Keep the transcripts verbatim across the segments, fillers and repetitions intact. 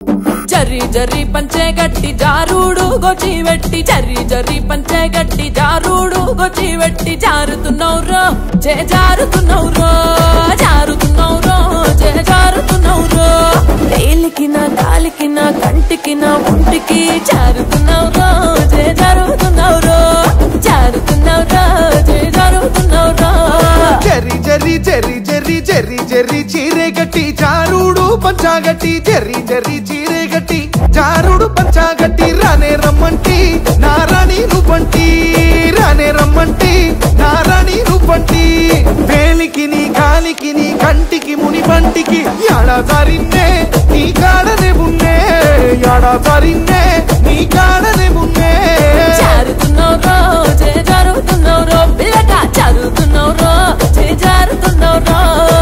జరి జరి పంచే గట్టి జారుడు గొచ్చి వెట్టి జరి జరి పంచే గట్టి జారుడు గొచ్చి వెట్టి జారుతున్నౌరో చే జారుతున్నౌరో జారుతున్నౌరో చే జారుతున్నౌరో తేలికి నా గాలికి నా కంటికి నా ఒంటికి జారుతున్నౌరో చే జారుతున్నౌరో జారుతున్నౌరో చే జారుతున్నౌరో జరి జరి జరి జరి జరి జరి చీరే గట్టి జారుడు పంచాగట్టి జరి జరి చీరే గట్టి జారుడు పంచాగట్టి రానే రమ్మంటి నారాణి నువ్వంటి రానే రమ్మంటి నారాణి నువ్వంటి వేలికి నీ గాలికి నీ కంటికి ముని పంటికి యాడా జారిన్నే నీ కాడనే ఉన్నే యాడా జారిన్నే నీ కాడనే ఉన్నే జారుతున్నౌరో చే జారుతున్నౌరో పిల్లగా జారుతున్నౌరో చే జారుతున్నౌరో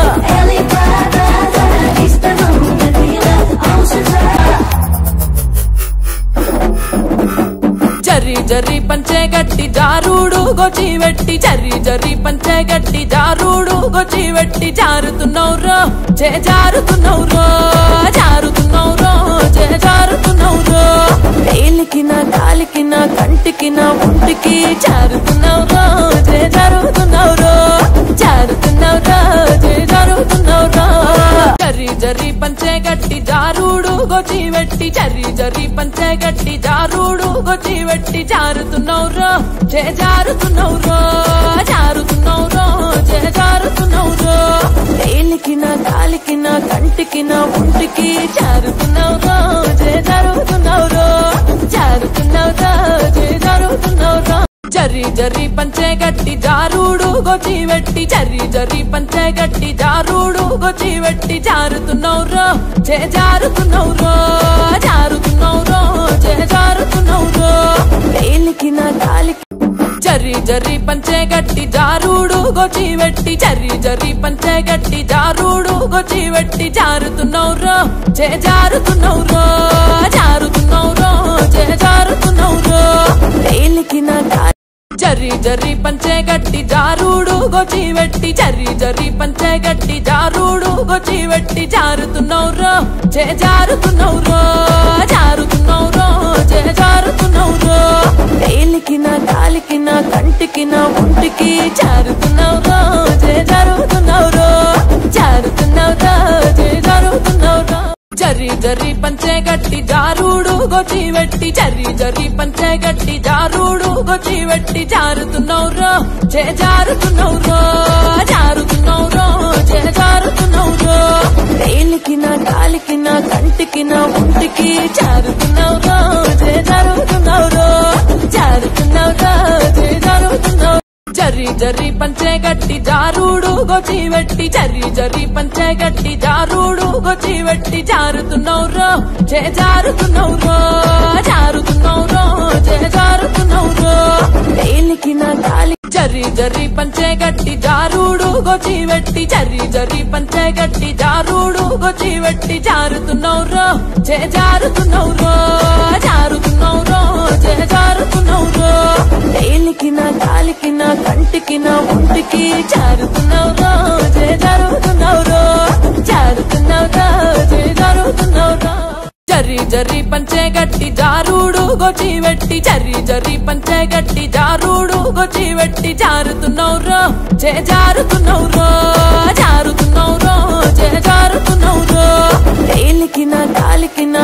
జరి జరి పంచే గట్టి జారుడు గొచ్చి వెట్టి జరి జరి పంచే గట్టి జారుడు గొచ్చి వెట్టి జారుతున్నౌరో చే జారుతున్నౌరో జారుతున్నౌరో చే జారుతున్నౌరో తేలికి నా గాలికి నా కంటికి నా ఒంటికి జారుతున్నౌరో చే జారుతున్నౌరో జారుతున్నౌరో చే జారుతున్నౌరో జరి జరి పంచే గట్టి జారుడు గొచ్చి వెట్టి జరి జరి పంచే గట్టి జారుడు గొచ్చి వెట్టి జారుతున్నౌరో చే జారుతున్నౌరో జారుతున్నౌరో చే జారుతున్నౌరో తేలికి నా గాలికి నా కంటికి నా ఒంటికి జారుతున్నౌరో చే జారుతున్నౌరో జారుతున్నౌరో చే జారుతున్నౌరో జరి జరి పంచే గట్టి జారుడు గొచ్చి వెట్టి జరి జరి పంచే గట్టి జారుడు గొచ్చి వెట్టి జారుతున్నౌరో చే జారుతున్నౌరో జారుతున్నౌరో చే జారుతున్నౌరో తేలికి నా గాలికి జరి జరి పంచే గట్టి జారుడు గొచ్చి వెట్టి జరి జరి పంచే గట్టి జారుడు గొచ్చి వెట్టి జారుతున్నౌరో చే జారుతున్నౌరో జారుతున్నౌరో చే జారుతున్నౌరో తేలికి నా గాలి జరి జరి పంచే గట్టి జారుడు గొచ్చి వెట్టి జరి జరి పంచే గట్టి జారుడు గొచ్చి వెట్టి జారుతున్నౌరో చే జారుతున్నౌరో జారుతున్నౌరో చే జారుతున్నౌరో తేలికి నా గాలికి నా కంటికి నా ఒంటికి జారుతున్నౌరో చే జారుతున్నౌరో జారుతున్నౌరో చే జారుతున్నౌరో జరి జరి పంచే గట్టి జారుడు గొచ్చి వెట్టి జరి జరి పంచే గట్టి జారుడు గొచ్చి వెట్టి జారుతున్నౌరో చే జారుతున్నౌరో జారుతున్నౌరో చే జారుతున్నౌరో తేలికి నా గాలికి నా కంటికి నా ఒంటికి జారుతున్నౌరో చే జారుతున్నౌరో జారుతున్నౌరో చే జారుతున్నౌరో జరి జరి పంచే గట్టి జారుడు గొచ్చి వెట్టి జరి జరి పంచే గట్టి జారుడు గొచ్చి వెట్టి జారుతున్నౌరో చే జారుతున్నౌరో జారుతున్నౌరో చే జారుతున్నౌరో తేలికి నా గాలి జరి జరి పంచే గట్టి జారుడు గొచ్చి వెట్టి జరి జరి పంచే గట్టి జారుడు గొచ్చి వెట్టి జారుతున్నౌరో చే జారుతున్నౌరో జారుతున్నౌరో చే జారుతున్నౌరో తేలికి నా గాలికి నా కంటికి నా ఒంటికి జారుతున్నౌరో చే జారుతున్నౌరో జారుతున్నౌరో చే జారుతున్నౌరో జరి జరి పంచే గట్టి జారుడు గొచ్చి వెట్టి జరి జరి పంచే గట్టి జారుడు గొచ్చి వెట్టి జారుతున్నౌరో చే జారుతున్నౌరో జారుతున్నౌరో చే జారుతున్నౌరో తేలికి నా గాలికి నా